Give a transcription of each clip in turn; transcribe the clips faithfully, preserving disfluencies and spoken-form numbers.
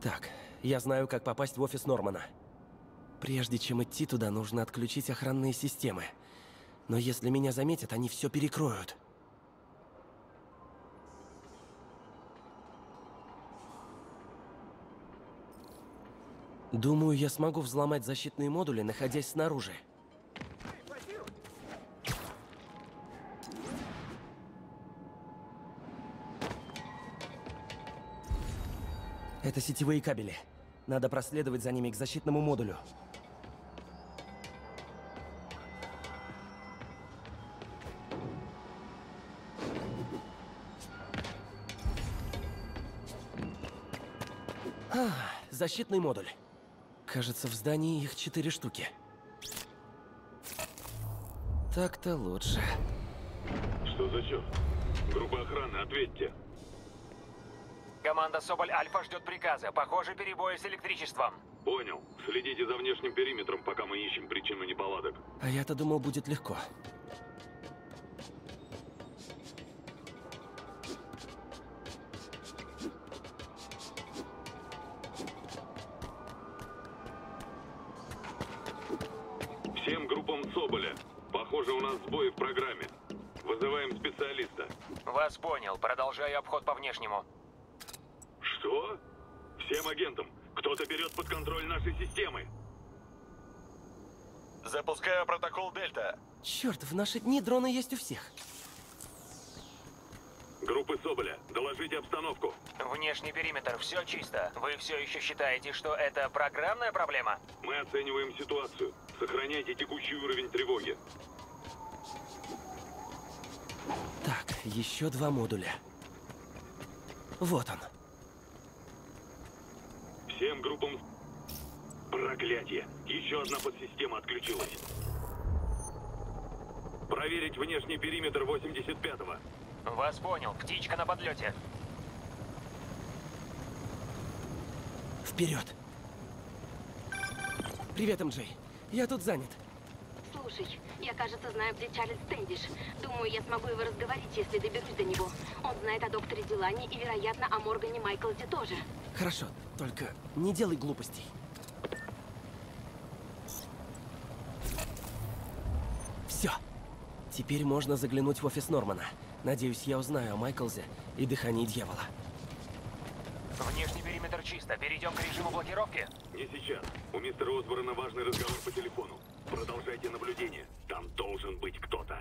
Так, я знаю, как попасть в офис Нормана. Прежде чем идти туда, нужно отключить охранные системы. Но если меня заметят, они все перекроют. Думаю, я смогу взломать защитные модули, находясь снаружи. Это сетевые кабели. Надо проследовать за ними к защитному модулю. А, защитный модуль. Кажется, в здании их четыре штуки. Так-то лучше. Что за черт? Группа охраны, ответьте. Команда Соболь Альфа ждет приказа. Похоже, перебои с электричеством. Понял. Следите за внешним периметром, пока мы ищем причину неполадок. А я-то думал, будет легко. Всем группам Соболя. Похоже, у нас сбои в программе. Вызываем специалиста. Вас понял. Продолжаю обход по внешнему. Что? Всем агентам. Кто-то берет под контроль нашей системы. Запускаю протокол Дельта. Черт, в наши дни дроны есть у всех. Группы Соболя, доложите обстановку. Внешний периметр, все чисто. Вы все еще считаете, что это программная проблема? Мы оцениваем ситуацию. Сохраняйте текущий уровень тревоги. Так, еще два модуля. Вот он. Всем группам... Проклятие! Еще одна подсистема отключилась. Проверить внешний периметр восемьдесят пятого. Вас понял. Птичка на подлете. Вперед! Привет, эм джей. Я тут занят. Слушай, я, кажется, знаю, где Чарльз Стэндиш. Думаю, я смогу его разговорить, если доберусь до него. Он знает о докторе Дилане и, вероятно, о Моргане Майклзе тоже. Хорошо, только не делай глупостей. Все. Теперь можно заглянуть в офис Нормана. Надеюсь, я узнаю о Майклзе и дыхании дьявола. Внешний периметр чисто. Перейдем к режиму блокировки. Не сейчас. У мистера Осборна важный разговор по телефону. Продолжайте наблюдение. Там должен быть кто-то.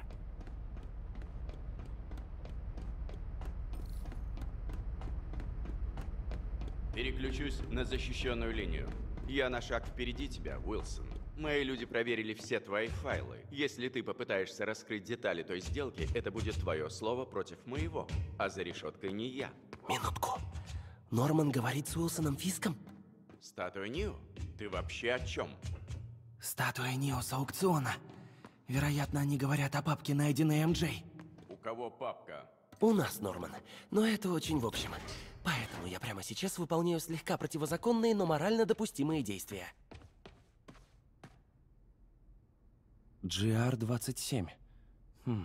Переключусь на защищенную линию. Я на шаг впереди тебя, Уилсон. Мои люди проверили все твои файлы. Если ты попытаешься раскрыть детали той сделки, это будет твое слово против моего. А за решеткой не я. Минутку. Норман говорит с Уилсоном Фиском? Статуя Нио? Ты вообще о чем? Статуя Нио с аукциона. Вероятно, они говорят о папке, найденной эм джей. У кого папка? У нас, Норман. Но это очень в общем. Поэтому я прямо сейчас выполняю слегка противозаконные, но морально допустимые действия. джи ар двадцать семь. Хм.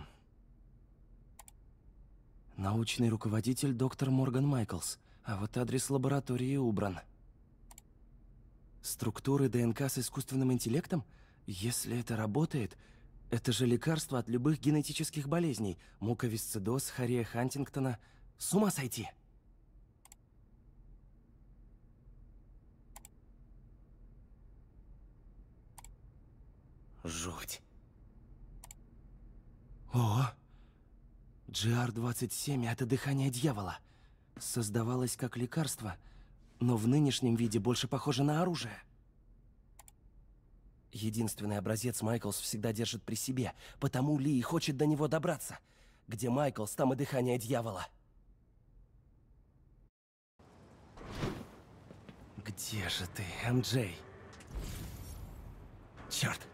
Научный руководитель доктор Морган Майклз. А вот адрес лаборатории убран. Структуры ДНК с искусственным интеллектом? Если это работает, это же лекарство от любых генетических болезней. Муковисцидоз, хория Хантингтона. С ума сойти! Жуть. О! джи ар двадцать семь — это дыхание дьявола. Создавалось как лекарство, но в нынешнем виде больше похоже на оружие. Единственный образец Майклс всегда держит при себе, потому Ли и хочет до него добраться. Где Майклс, там и дыхание дьявола. Где же ты, эм джей? Черт!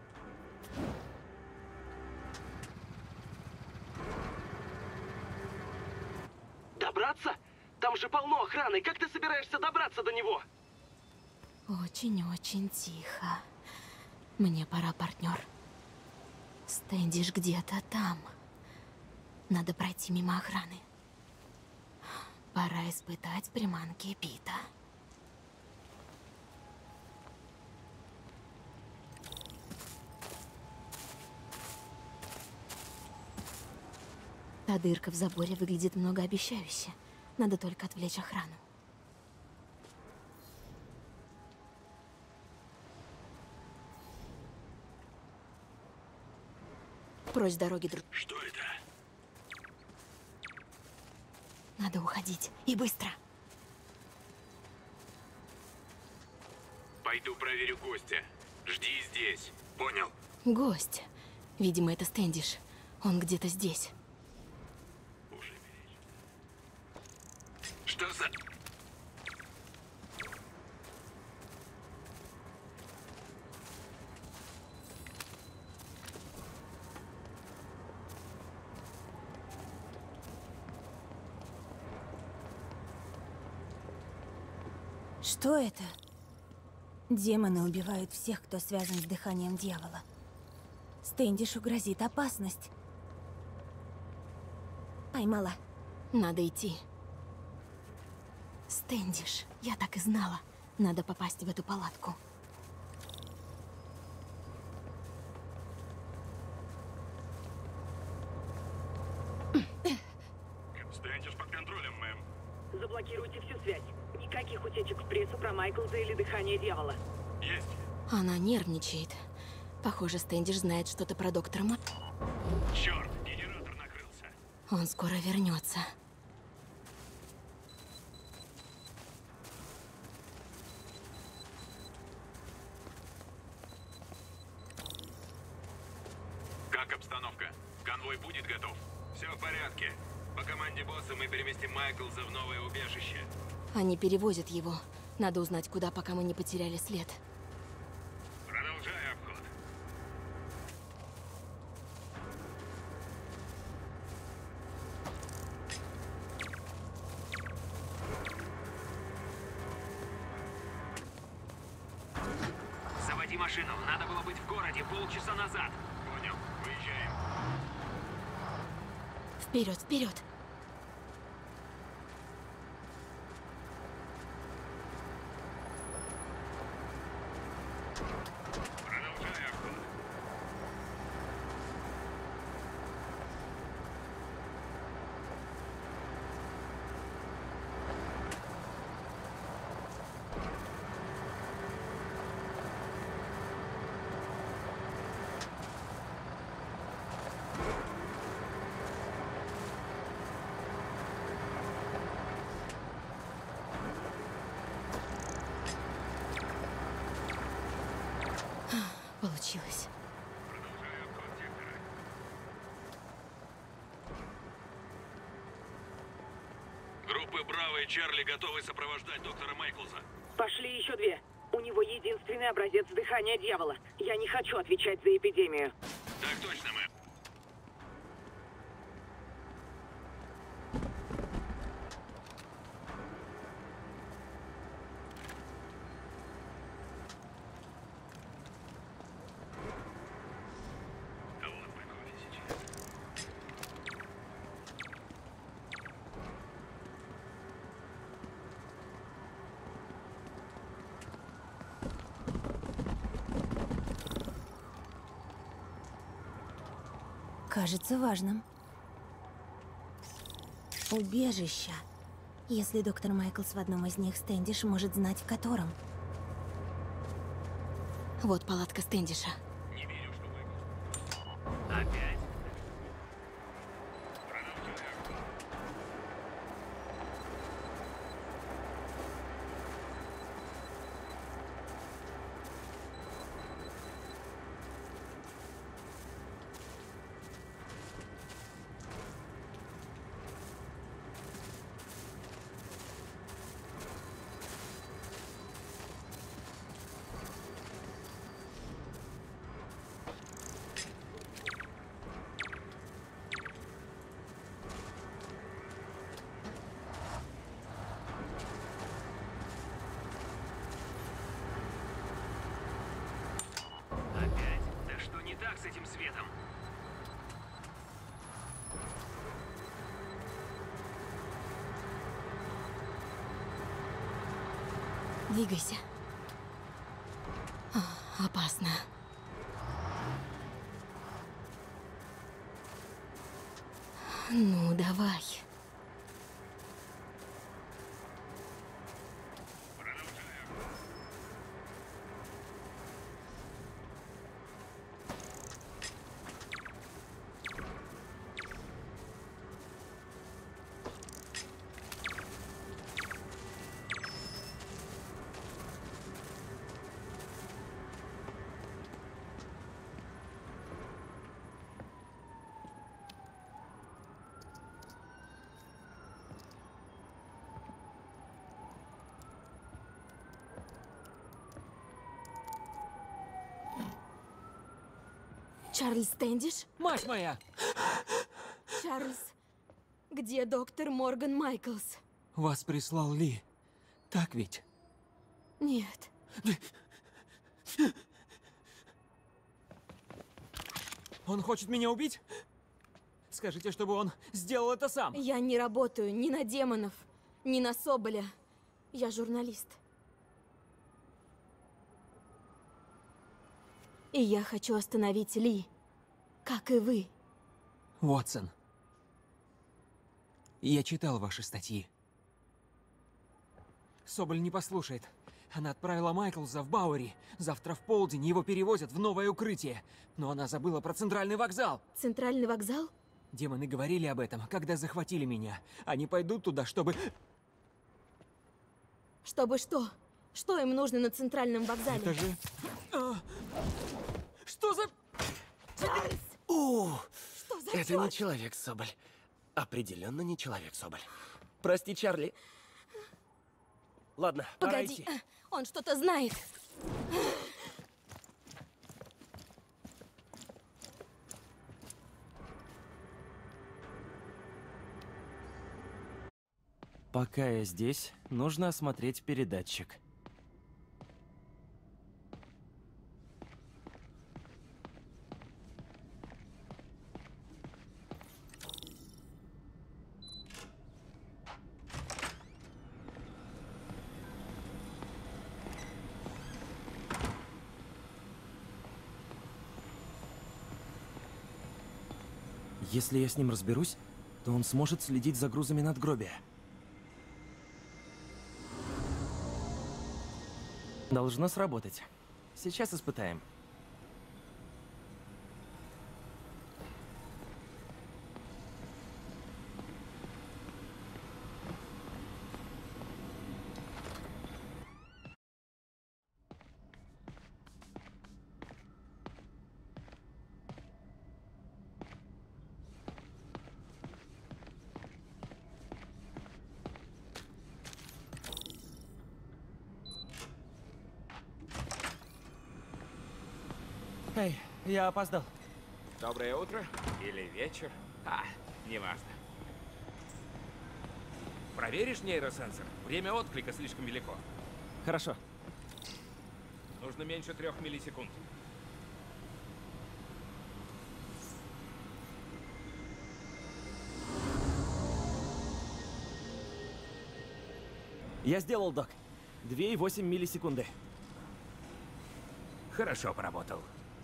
Добраться? Там же полно охраны. Как ты собираешься добраться до него? Очень-очень тихо. Мне пора, партнер. Стэндиш где-то там. Надо пройти мимо охраны. Пора испытать приманки Пита. Та дырка в заборе выглядит многообещающе. Надо только отвлечь охрану. Прочь с дороги, друг. Что это? Надо уходить. И быстро. Пойду проверю гостя. Жди здесь. Понял? Гость. Видимо, это Стэндиш. Он где-то здесь. Что за... Что это? Демоны убивают всех, кто связан с дыханием дьявола. Стэндишу грозит опасность. Поймала. Надо идти. Стэндиш, я так и знала. Надо попасть в эту палатку. Стэндиш под контролем, мэм. Заблокируйте всю связь. Никаких утечек в прессу про Майклза или дыхание дьявола. Есть. Она нервничает. Похоже, Стэндиш знает что-то про доктора Ма... Черт, генератор накрылся. Он скоро вернется. Как обстановка? Конвой будет готов? Все в порядке. По команде босса мы переместим Майклза в новое убежище. Они перевозят его. Надо узнать, куда, пока мы не потеряли след. Продолжай обход. Заводи машину. Надо было быть в городе полчаса назад. Понял. Выезжаем. Вперед, вперед! Продолжай обход. Получилось. Продолжай обход сектора. Группы Браво и Чарли готовы сопровождать доктора Майклза. Пошли еще две. У него единственный образец дыхания дьявола. Я не хочу отвечать за эпидемию. Так точно, мэм. А вот мы кофе сейчас. Кажется важным. Убежища. Если доктор Майклс в одном из них, Стэндиш может знать, в котором. Вот палатка Стэндиша. Не верю, что Майклз. Опять? Продолжай обход. Опять? Да что не так с этим светом? Двигайся. А, опасно. Ну, давай. Чарльз Стэндиш? Мать моя! Чарльз, где доктор Морган Майклс? Вас прислал Ли. Так ведь? Нет. Он хочет меня убить? Скажите, чтобы он сделал это сам. Я не работаю ни на демонов, ни на Соболя. Я журналист. И я хочу остановить Ли, как и вы. Уотсон. Я читал ваши статьи. Соболь не послушает. Она отправила Майклза в Бауэри. Завтра в полдень его перевозят в новое укрытие. Но она забыла про центральный вокзал. Центральный вокзал? Демоны говорили об этом, когда захватили меня. Они пойдут туда, чтобы... Чтобы что? Что им нужно на центральном вокзале? Это же... А! Что за... Чарльз! О, Что за это чёрт? не человек, Соболь. Определенно не человек, Соболь. Прости, Чарли. Ладно, пора Погоди, идти. он что-то знает. Пока я здесь, нужно осмотреть передатчик. Если я с ним разберусь, то он сможет следить за грузами надгробия. Должно сработать. Сейчас испытаем. Эй, я опоздал. Доброе утро или вечер? А, неважно. Проверишь нейросенсор? Время отклика слишком велико. Хорошо. Нужно меньше трех миллисекунд. Я сделал, док. две и восемь миллисекунды. Хорошо поработал.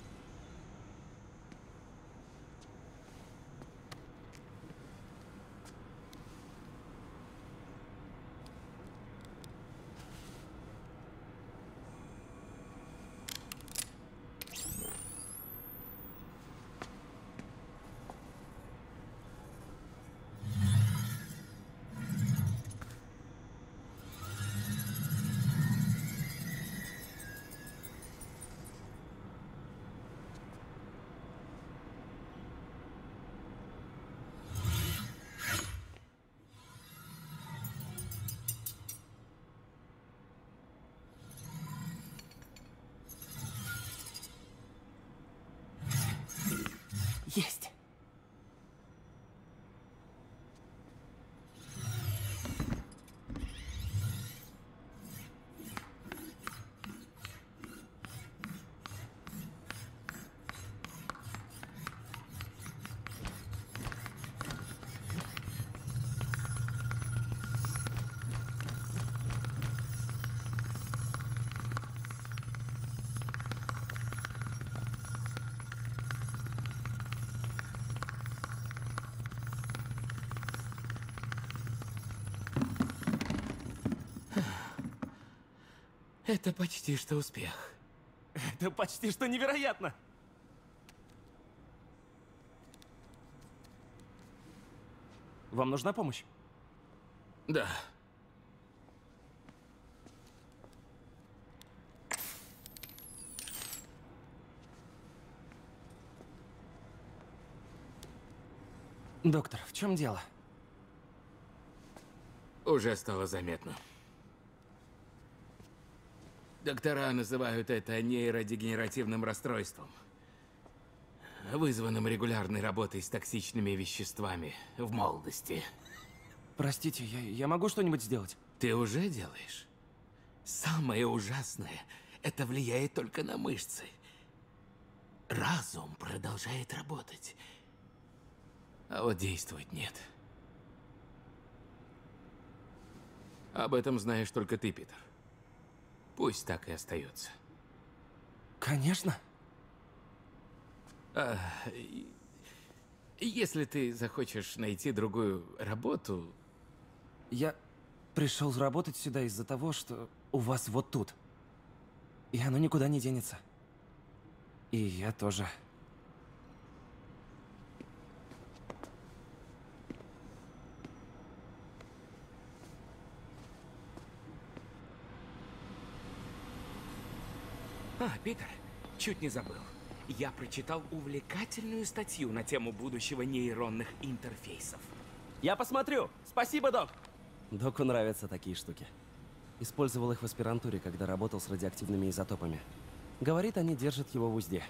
Есть. Это почти что успех. Это почти что невероятно! Вам нужна помощь? Да. Доктор, в чем дело? Уже стало заметно. Доктора называют это нейродегенеративным расстройством, вызванным регулярной работой с токсичными веществами в молодости. Простите, я, я могу что-нибудь сделать? Ты уже делаешь? Самое ужасное, это влияет только на мышцы. Разум продолжает работать, а вот действовать нет. Об этом знаешь только ты, Питер. Пусть так и остается. Конечно. А, и- если ты захочешь найти другую работу... Я пришел работать сюда из-за того, что у вас вот тут. И оно никуда не денется. И я тоже. А, Питер, чуть не забыл. Я прочитал увлекательную статью на тему будущего нейронных интерфейсов. Я посмотрю! Спасибо, док! Доку нравятся такие штуки. Использовал их в аспирантуре, когда работал с радиоактивными изотопами. Говорит, они держат его в узде.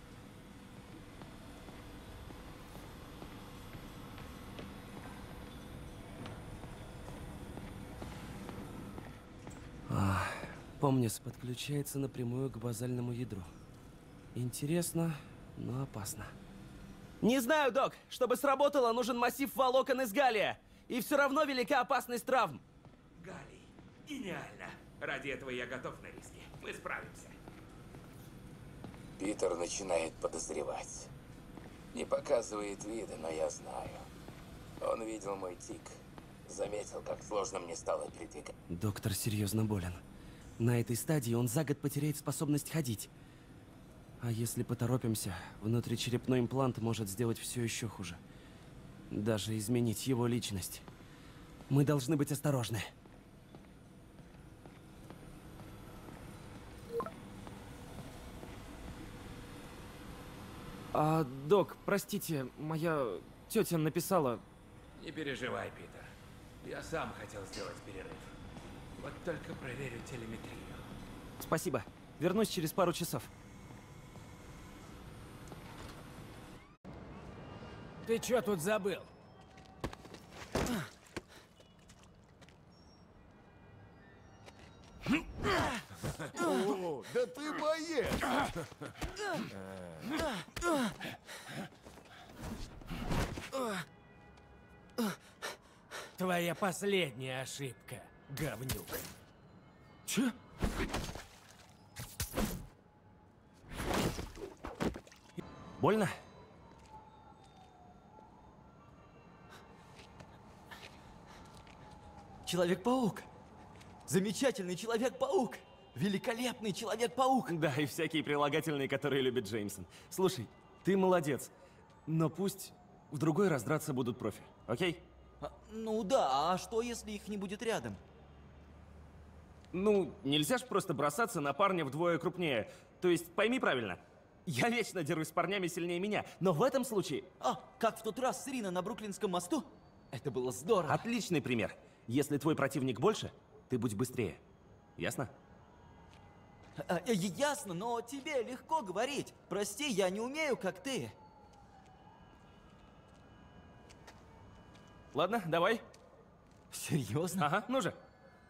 А, помнис подключается напрямую к базальному ядру. Интересно, но опасно. Не знаю, док. Чтобы сработало, нужен массив волокон из галлия. И все равно велика опасность травм. Галий, гениально. Ради этого я готов на риски. Мы справимся. Питер начинает подозревать. Не показывает вида, но я знаю. Он видел мой тик. Заметил, как сложно мне стало передвигать. Доктор серьезно болен. На этой стадии он за год потеряет способность ходить. А если поторопимся, внутричерепной имплант может сделать все еще хуже. Даже изменить его личность. Мы должны быть осторожны. А, док, простите, моя тетя написала... Не переживай, Питер. Я сам хотел сделать перерыв. Вот только проверю телеметрию. Спасибо. Вернусь через пару часов. Ты чё тут забыл? О, да ты боец! Твоя последняя ошибка, говнюк. Чё? Больно? Человек-паук! Замечательный Человек-паук! Великолепный Человек-паук! Да, и всякие прилагательные, которые любит Джеймсон. Слушай, ты молодец. Но пусть в другой раз драться будут профи, окей? А, ну да, а что, если их не будет рядом? Ну, нельзя ж просто бросаться на парня вдвое крупнее. То есть, пойми правильно, я вечно дерусь с парнями сильнее меня, но в этом случае... А, как в тот раз с Рино на Бруклинском мосту? Это было здорово. Отличный пример. Если твой противник больше, ты будь быстрее. Ясно? А, э, ясно, но тебе легко говорить. Прости, я не умею, как ты. Ладно, давай. Серьезно? Ага, ну же.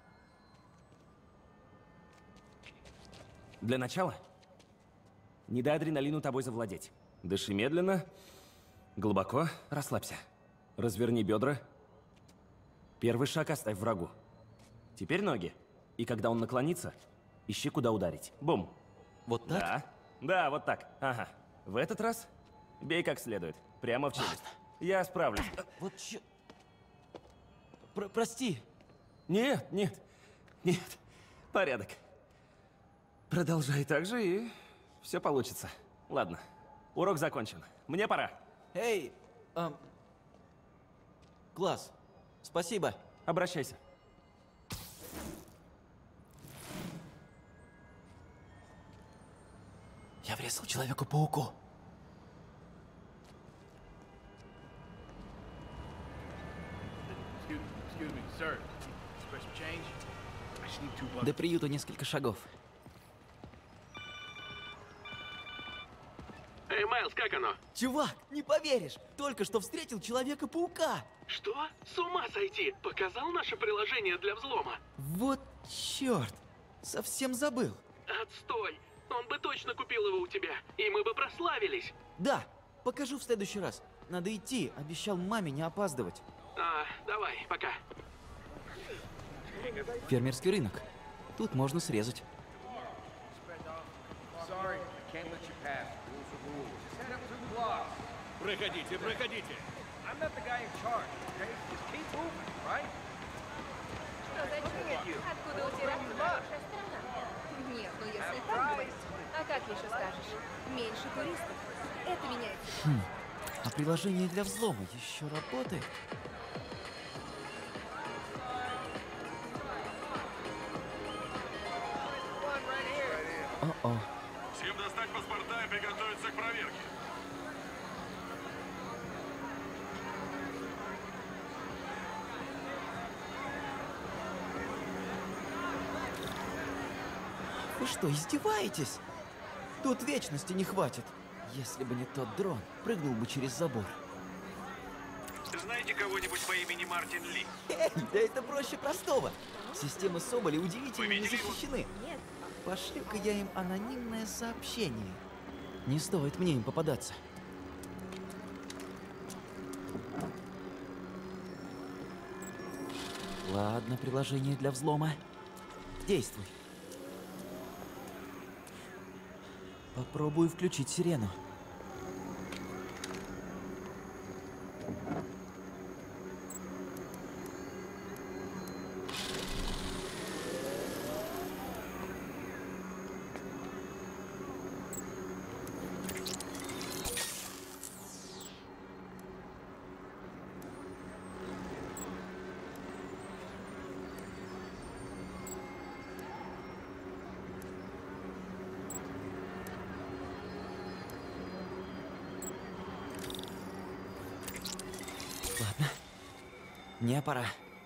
Для начала, не дай адреналину тобой завладеть. Дыши медленно, глубоко, расслабься. Разверни бедра. Первый шаг оставь врагу. Теперь ноги. И когда он наклонится, ищи, куда ударить. Бум. Вот так? Да, да, вот так. Ага. В этот раз бей как следует. Прямо в челюсть. Я справлюсь. Вот чё... Про прости. Нет, нет, нет. Порядок. Продолжай так же, и все получится. Ладно, урок закончен. Мне пора. Эй, эм... класс, спасибо. Обращайся. Я врезал Человеку-пауку. До приюта несколько шагов. Эй, Майлз, как оно? Чувак, не поверишь, только что встретил Человека-паука. Что? С ума сойти! Показал наше приложение для взлома? Вот черт, совсем забыл. Отстой! Он бы точно купил его у тебя, и мы бы прославились. Да, покажу в следующий раз. Надо идти, обещал маме не опаздывать. А, давай, пока. Фермерский рынок. Тут можно срезать. Проходите, проходите. Что за чудо? Откуда у тебя хорошая страна? Нет, ну если так говорить, а как еще скажешь? Меньше туристов. Это меняется. Хм, а приложение для взлома еще работает? О-о. Всем достать паспорта и приготовиться к проверке. Вы что, издеваетесь? Тут вечности не хватит. Если бы не тот дрон, прыгнул бы через забор. Знаете кого-нибудь по имени Мартин Ли? Эй, да это проще простого. Системы Соболи удивительно не защищены. Нет. Пошлю-ка я им анонимное сообщение. Не стоит мне им попадаться. Ладно, приложение для взлома. Действуй. Попробую включить сирену. Ладно, мне пора.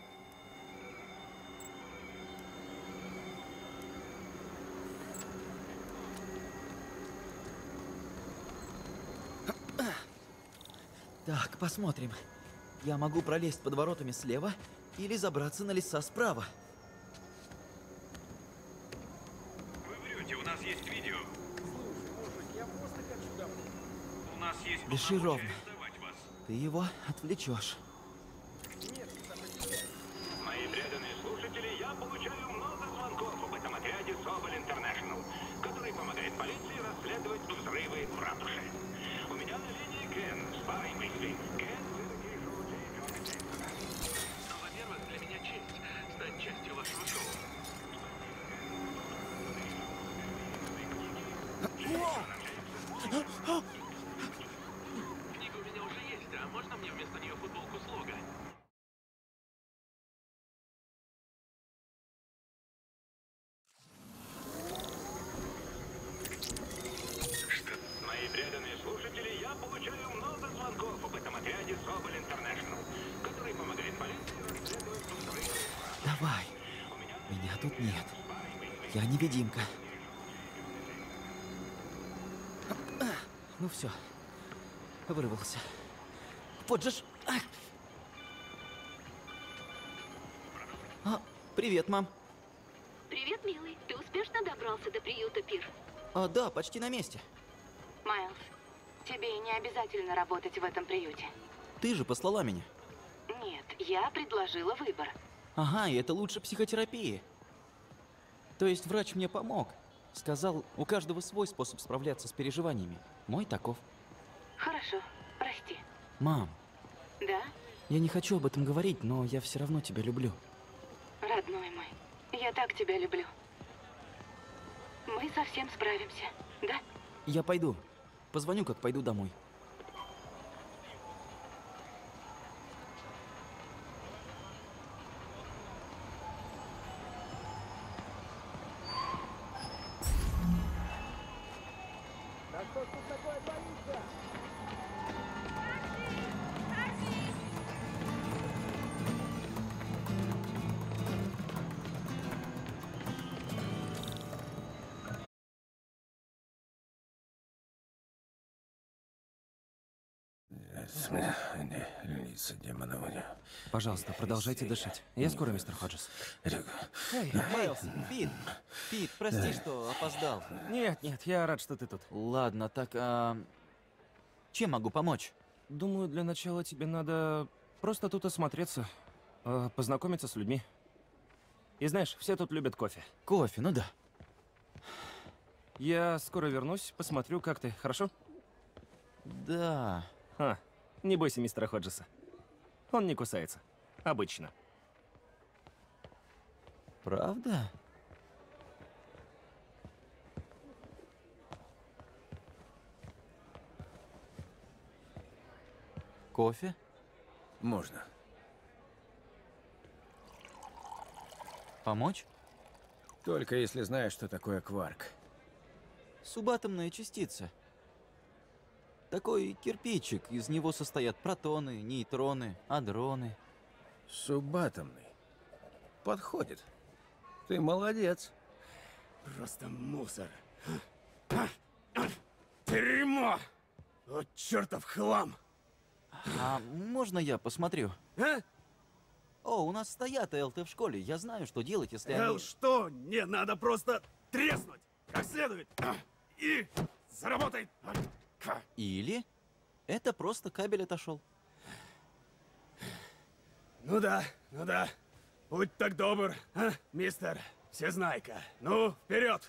Так, посмотрим. Я могу пролезть под воротами слева или забраться на леса справа. Вы врете, у нас есть видео. У нас есть Дыши ровно. Ты его отвлечешь. Мои преданные слушатели, я получаю много звонков об этом отряде Соболь Интернешнл, который помогает полиции расследовать взрывы в ратуше. У меня на линии Кен, старый мысли. Кен, ну, во-первых, для меня честь стать частью вашего шоу. Книга у меня уже есть, а можно мне вместо нее футболку с лого? Мои преданные слушатели, я получаю много звонков об этом отряде Соболь Интернешнл, который помогает полиции расследовать взрывы. Давай. Меня тут нет. Я невидимка. Ну все. Вырвался. Вот же ж... Ах! А, привет, мам. Привет, милый. Ты успешно добрался до приюта Пир? А, да, почти на месте. Майлз, тебе не обязательно работать в этом приюте. Ты же послала меня. Нет, я предложила выбор. Ага, и это лучше психотерапии. То есть врач мне помог. Сказал, у каждого свой способ справляться с переживаниями. Мой таков. Хорошо, прости. Мам. Да? Я не хочу об этом говорить, но я все равно тебя люблю. Родной мой, я так тебя люблю. Мы совсем справимся, да? Я пойду. Позвоню, как пойду домой. Да что ж тут такое творится? Лица демонов. Пожалуйста, продолжайте дышать. Я скоро, мистер Ходжес. Эй, Майлз, Пит, Пит, прости, что опоздал. Нет, нет, я рад, что ты тут. Ладно, так, а... чем могу помочь? Думаю, для начала тебе надо просто тут осмотреться, э, познакомиться с людьми. И знаешь, все тут любят кофе. Кофе, ну да. Я скоро вернусь, посмотрю, как ты, хорошо? Да. А, не бойся мистера Ходжеса. Он не кусается. Обычно. Правда? Кофе? Можно. Помочь? Только если знаешь, что такое кварк. Субатомная частица. Такой кирпичик, из него состоят протоны, нейтроны, адроны. Субатомный. Подходит. Ты молодец. Просто мусор. Дерьмо! Вот чертов хлам! А можно я посмотрю? А? О, у нас стоят эл тэ в школе. Я знаю, что делать, если они... Эл, что? Не, надо просто треснуть! Как следует! И заработай! Или это просто кабель отошел. Ну да, ну да. Будь так добр, а, мистер Всезнайка. Ну, вперед!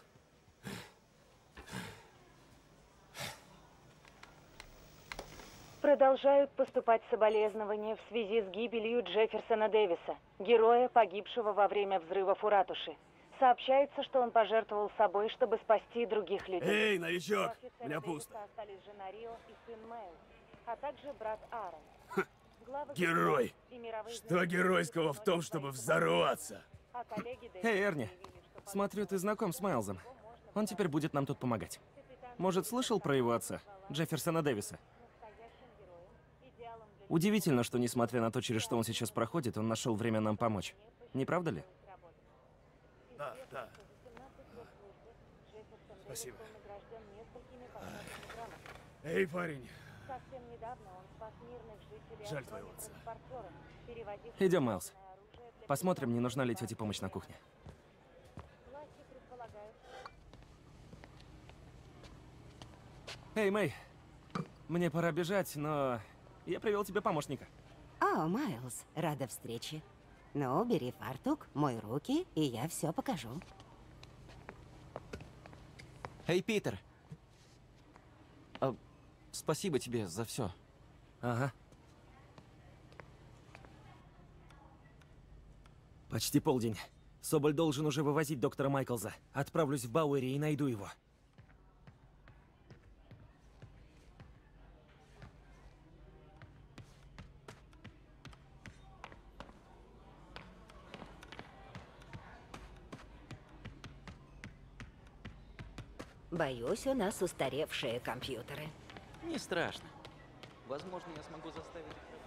Продолжают поступать соболезнования в связи с гибелью Джефферсона Дэвиса, героя, погибшего во время взрывов у ратуши. Сообщается, что он пожертвовал собой, чтобы спасти других людей. Эй, новичок, у меня пусто. Остались жена Рио и сын Мэйл, а также брат Аарон. Герой! Что геройского в том, чтобы взорваться? Эй, Эрни, смотрю, ты знаком с Майлзом. Он теперь будет нам тут помогать. Может, слышал про его отца, Джефферсона Дэвиса? Удивительно, что, несмотря на то, через что он сейчас проходит, он нашел время нам помочь. Не правда ли? Да, да. Спасибо. Эй, парень. Жаль твоего отца. Идем, Майлз. Посмотрим, не нужна ли тете помощь на кухне. Эй, Мэй. Мне пора бежать, но я привел тебе помощника. О, Майлз, рада встрече. Ну, бери фартук, мой руки, и я все покажу. Эй, Питер! А, спасибо тебе за все. Ага. Почти полдень. Соболь должен уже вывозить доктора Майклза. Отправлюсь в Бауэри и найду его. Боюсь, у нас устаревшие компьютеры. Не страшно. Возможно, я смогу заставить их...